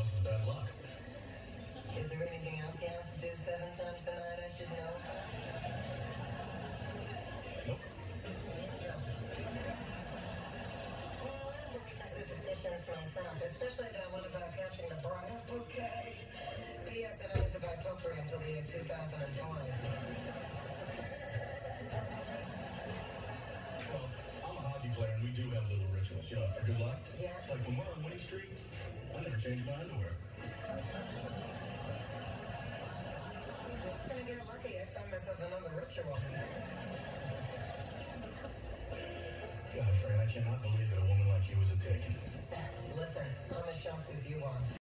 else's bad luck. Is there anything else you have to do 7 times tonight I should know? Nope. Well, I believe in superstitions myself, especially that one about catching the bridal bouquet. P.S. I don't need to buy potpourri until the year 2005. Well, I'm a hockey player, and we do have little rituals, for good luck. Yeah. It's like when we're on winning streak, I never change my underwear. I'm gonna get lucky. I found myself another ritual. God, Fran, I cannot believe that a woman like you isn't taken. Listen, I'm as shocked as you are.